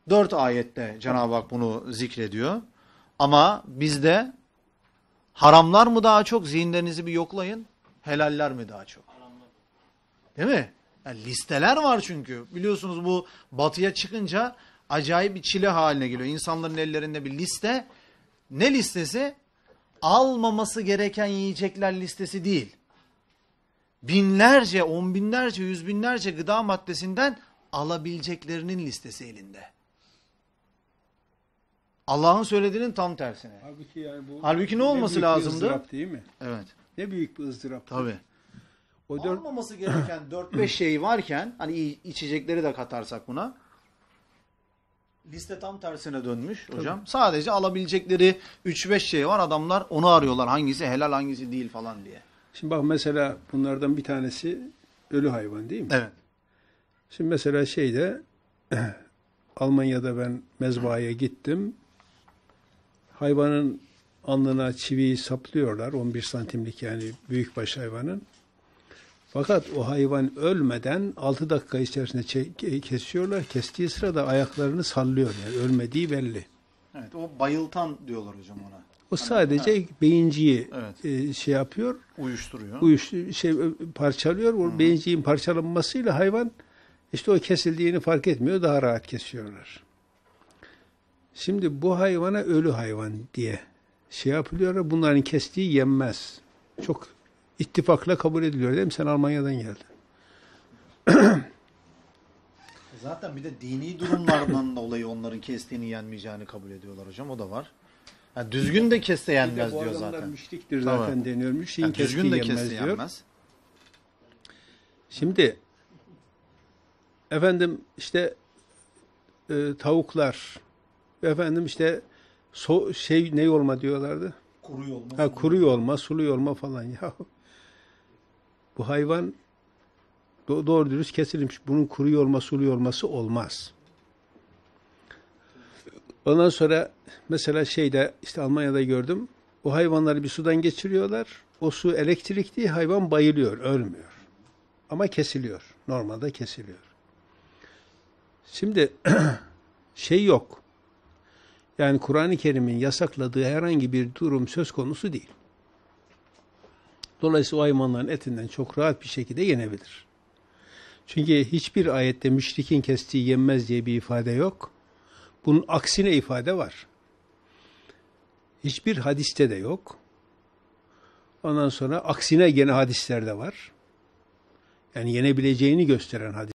4 ayette Cenab-ı Hak bunu zikrediyor. Ama bizde haramlar mı daha çok? Zihinlerinizi bir yoklayın. Helaller mi daha çok? Değil mi? Yani listeler var çünkü. Biliyorsunuz bu batıya çıkınca acayip bir çile haline geliyor. İnsanların ellerinde bir liste. Ne listesi? Almaması gereken yiyecekler listesi değil. Binlerce, on binlerce, yüz binlerce gıda maddesinden alabileceklerinin listesi elinde. Allah'ın söylediğinin tam tersine. Halbuki yani bu Halbuki ne olması lazımdı? ızdırap değil mi? Evet. Ne büyük bir ızdırap. Tabii. O Almaması gereken 4-5 şey varken, hani içecekleri de katarsak buna, liste tam tersine dönmüş hocam. Tabii. Sadece alabilecekleri 3-5 şey var. Adamlar onu arıyorlar. Hangisi helal, hangisi değil falan diye. Şimdi bak mesela bunlardan bir tanesi ölü hayvan değil mi? Evet. Şimdi mesela Almanya'da ben mezbahaya gittim. Hayvanın alnına çiviyi saplıyorlar. 11 santimlik yani büyükbaş hayvanın. Fakat o hayvan ölmeden 6 dakika içerisinde kesiyorlar. Kestiği sırada ayaklarını sallıyor. Yani ölmediği belli. Evet, o bayıltan diyorlar hocam ona. O sadece beyinciyi yapıyor. Uyuşturuyor. Parçalıyor. O beyinciğin parçalanmasıyla hayvan işte o kesildiğini fark etmiyor. Daha rahat kesiyorlar. Şimdi bu hayvana ölü hayvan diye yapılıyor. Bunların kestiği yenmez. Çok ittifakla kabul ediliyor değil mi? Sen Almanya'dan geldin. Zaten bir de dini durumlardan dolayı onların kestiğini yenmeyeceğini kabul ediyorlar hocam. O da var. Yani düzgün de kesse yenmez diyor zaten. Müşriktir zaten deniyor. Müşriğin kestiği düzgün de yenmez kesse diyor. yenmez. Şimdi efendim işte tavuklar efendim işte ne olma diyorlardı? Kuru yolma, sulu yolma falan ya. Bu hayvan doğru dürüst kesilmiş. Bunun kuru yolma, sulu yolması olmaz. Ondan sonra mesela işte Almanya'da gördüm. O hayvanları bir sudan geçiriyorlar. O su elektrikli, hayvan bayılıyor, ölmüyor. Ama kesiliyor. Normalde kesiliyor. Şimdi yok. Yani Kur'an-ı Kerim'in yasakladığı herhangi bir durum söz konusu değil. Dolayısıyla o hayvanların etinden çok rahat bir şekilde yenebilir. Çünkü hiçbir ayette müşrikin kestiği yenmez diye bir ifade yok. Bunun aksine ifade var. Hiçbir hadiste de yok. Ondan sonra aksine gene hadislerde var. Yani yenebileceğini gösteren hadis.